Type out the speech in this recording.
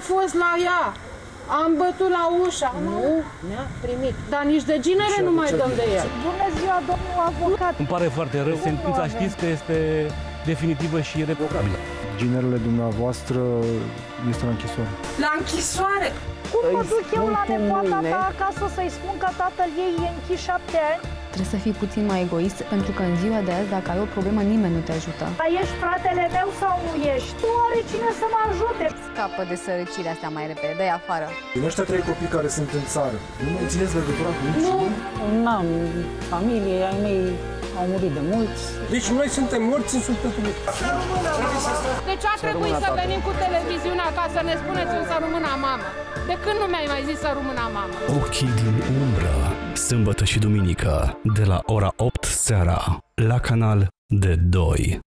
fost la ea. Am bătut la ușa. Nu, ne-a primit. Dar nici de ginere nu mai dăm de el. Bună ziua, domnul avocat! Îmi pare foarte rău. Sentința știți că este definitivă și irrevocabilă. Ginerele dumneavoastră este la închisoare. La închisoare? Cum mă duc eu la nepoata ta acasă să-i spun că tatăl ei e închis 7 ani? Trebuie să fii puțin mai egoist, pentru că în ziua de azi, dacă ai o problemă, nimeni nu te ajută. Dar ești fratele meu sau nu ești? Nu are cine să mă ajute. Scapă de sărăcirea asta mai repede, dă-i afară. Din ăștia 3 copii care sunt în țară, nu mai țineți legătura cu niciunul? N-am familie, ai mei au murit de mulți. Deci noi suntem morți în sufletul lui. Deci ar trebui să venim cu televiziunea ca să ne spuneți un să rămână mamă. De când nu mi-ai mai zis să rămână mamă? Ochii din umbră, sâmbătă și duminică, de la ora 8 seara, la Canal D2.